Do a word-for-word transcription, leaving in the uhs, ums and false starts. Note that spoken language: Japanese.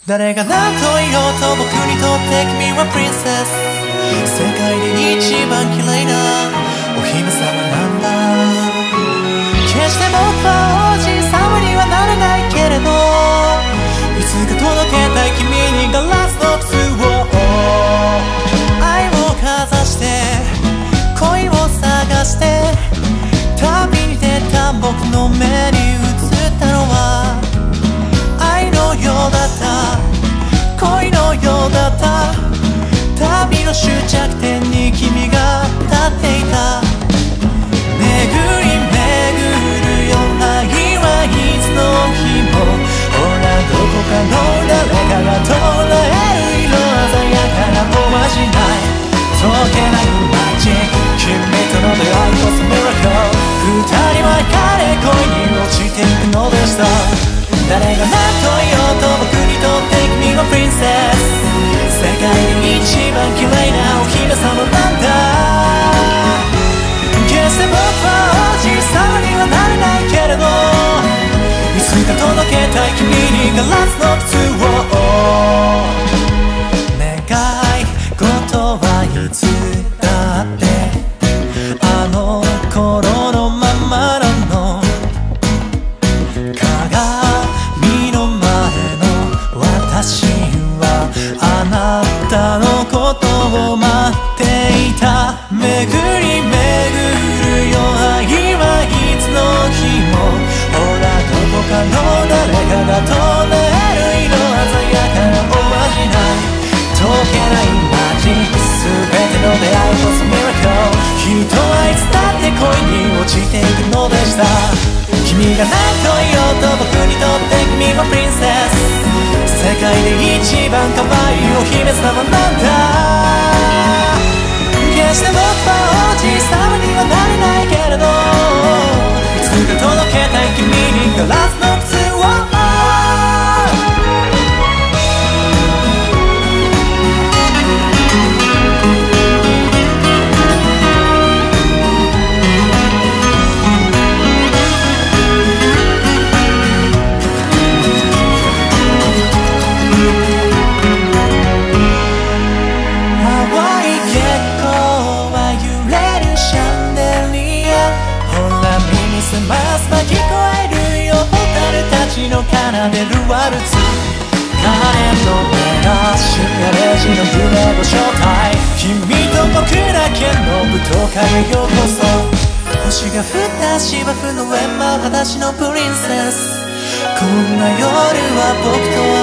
誰が何と言おうと僕にとって君はプリンセス、世界で一番綺麗なお姫様なんだ。決して僕は王子様にはなれないけれど、いつか届けたい君にガラスの靴を、愛をかざして恋を探して、旅に出た僕の目に映ったのは愛のようだった、恋のようだった。旅の終着点に君が立っていた。巡り巡るよ愛はいつの日も、ほらどこかの誰かが捉える色鮮やかなおまじない、解けないマジック、君との出会いこそミラクル。二人は彼恋に落ちていくのでした。誰が何と言おうと僕にとって君はプリンセス、世界で一番綺麗なお姫様なんだ。決して僕は王子様にはなれないけれど、いつか届けたい君にガラスの靴を。願い事はいつだってあの頃のままなの。鏡の前の私はあなたのことを待っていた。巡り巡るよ愛はいつの日も、ほらどこかの誰かが捉える色鮮やかなおまじない、解けないマジック、全ての出会いこそミラクル。人はいつだって恋に落ちていくのでした。君が何と言おうと僕にとって君はプリンセス、世界で一番可愛いお姫様なんだ。決して僕は王子様にはなれないけれど、いつか届けたい君にガラスの靴を。ますま聞こえるよ蛍たちの奏でるワルツ、鐘の音が深夜れいじの夢ご招待、君と僕だけの舞踏会へようこそ。星が降った芝生の上舞う裸足のプリンセス、こんな夜は僕と